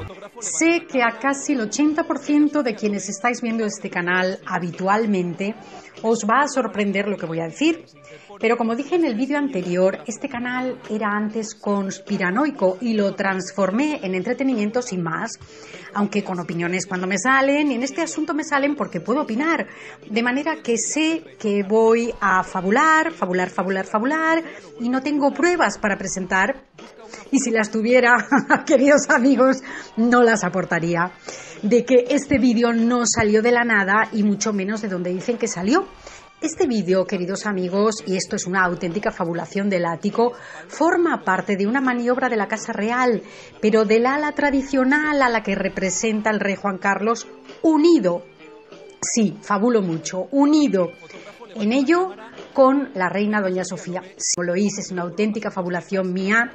Sé que a casi el 80% de quienes estáis viendo este canal habitualmente os va a sorprender lo que voy a decir. Pero como dije en el vídeo anterior, este canal era antes conspiranoico y lo transformé en entretenimiento sin más, aunque con opiniones cuando me salen, y en este asunto me salen porque puedo opinar, de manera que sé que voy a fabular, y no tengo pruebas para presentar, y si las tuviera, queridos amigos, no las aportaría, de que este vídeo no salió de la nada y mucho menos de donde dicen que salió. Este vídeo, queridos amigos, y esto es una auténtica fabulación del ático, forma parte de una maniobra de la Casa Real, pero del ala tradicional a la que representa el rey Juan Carlos, unido, sí, fabulo mucho, unido en ello con la reina doña Sofía. Como lo oís, es una auténtica fabulación mía.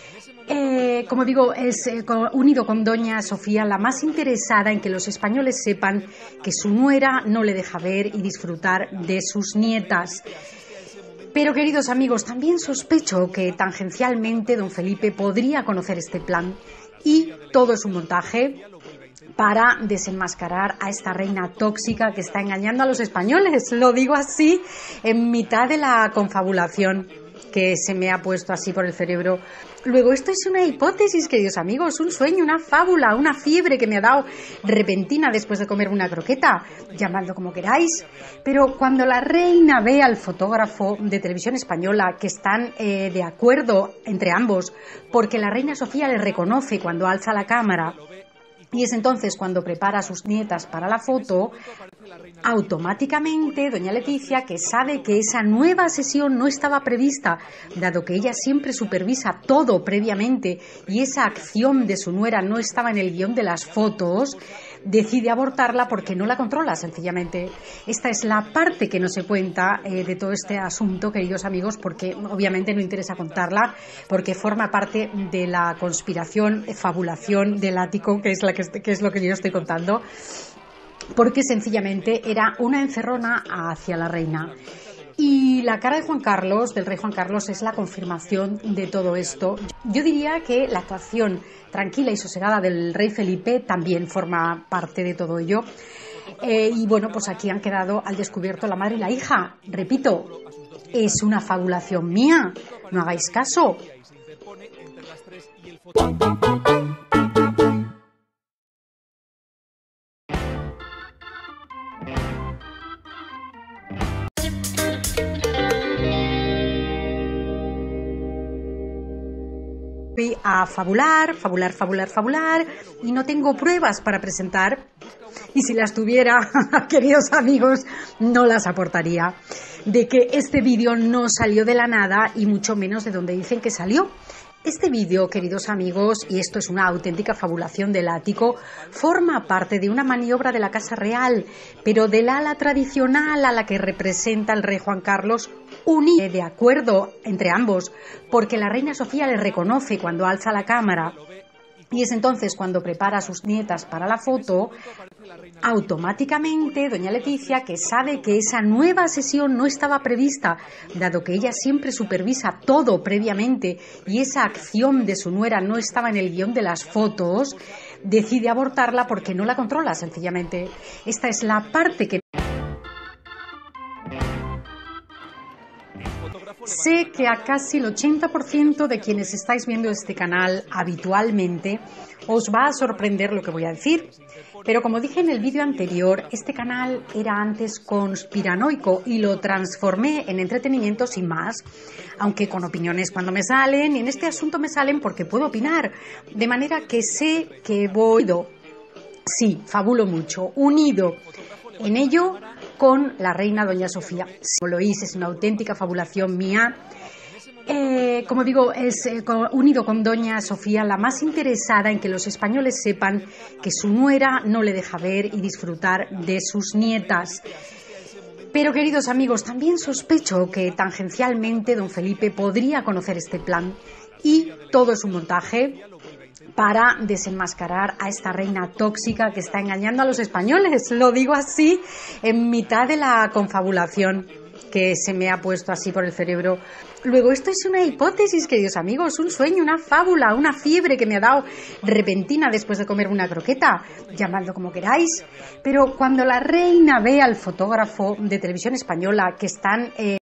Como digo, es unido con doña Sofía, la más interesada en que los españoles sepan que su nuera no le deja ver y disfrutar de sus nietas. Pero, queridos amigos, también sospecho que tangencialmente don Felipe podría conocer este plan y todo es un montaje para desenmascarar a esta reina tóxica que está engañando a los españoles. Lo digo así en mitad de la confabulación que se me ha puesto así por el cerebro. Luego, esto es una hipótesis, queridos amigos, un sueño, una fábula, una fiebre que me ha dado repentina después de comer una croqueta, llamadlo como queráis. Pero cuando la reina ve al fotógrafo de Televisión Española, que están de acuerdo entre ambos, porque la reina Sofía le reconoce cuando alza la cámara, y es entonces cuando prepara a sus nietas para la foto, automáticamente doña Leticia, que sabe que esa nueva sesión no estaba prevista, dado que ella siempre supervisa todo previamente y esa acción de su nuera no estaba en el guión de las fotos, decide abortarla porque no la controla, sencillamente. Esta es la parte que no se cuenta de todo este asunto, queridos amigos, porque obviamente no interesa contarla, porque forma parte de la conspiración, fabulación del ático, que es lo que yo estoy contando, porque sencillamente era una encerrona hacia la reina. Y la cara de Juan Carlos, del rey Juan Carlos, es la confirmación de todo esto. Yo diría que la actuación tranquila y sosegada del rey Felipe también forma parte de todo ello. Y bueno, pues aquí han quedado al descubierto la madre y la hija. Repito, es una fabulación mía, no hagáis caso. Fui a fabular, y no tengo pruebas para presentar, y si las tuviera, queridos amigos, no las aportaría, de que este vídeo no salió de la nada y mucho menos de donde dicen que salió. Este vídeo, queridos amigos, y esto es una auténtica fabulación del ático, forma parte de una maniobra de la Casa Real, pero del ala tradicional a la que representa el rey Juan Carlos, unido de acuerdo entre ambos, porque la reina Sofía le reconoce cuando alza la cámara, y es entonces cuando prepara a sus nietas para la foto, automáticamente doña Leticia, que sabe que esa nueva sesión no estaba prevista, dado que ella siempre supervisa todo previamente y esa acción de su nuera no estaba en el guión de las fotos, decide abortarla porque no la controla, sencillamente. Esta es la parte que... Sé que a casi el 80% de quienes estáis viendo este canal habitualmente os va a sorprender lo que voy a decir. Pero como dije en el vídeo anterior, este canal era antes conspiranoico y lo transformé en entretenimiento sin más, aunque con opiniones cuando me salen, y en este asunto me salen porque puedo opinar, de manera que sé que voy... Sí, fabulo mucho, unido en ello con la reina doña Sofía. Como lo oís, es una auténtica fabulación mía. Como digo, es unido con doña Sofía, la más interesada en que los españoles sepan que su nuera no le deja ver y disfrutar de sus nietas. Pero, queridos amigos, también sospecho que tangencialmente don Felipe podría conocer este plan y todo es un montaje para desenmascarar a esta reina tóxica que está engañando a los españoles. Lo digo así en mitad de la confabulación que se me ha puesto así por el cerebro. Luego, esto es una hipótesis, queridos amigos, un sueño, una fábula, una fiebre que me ha dado repentina después de comer una croqueta, llamadlo como queráis. Pero cuando la reina ve al fotógrafo de Televisión Española que están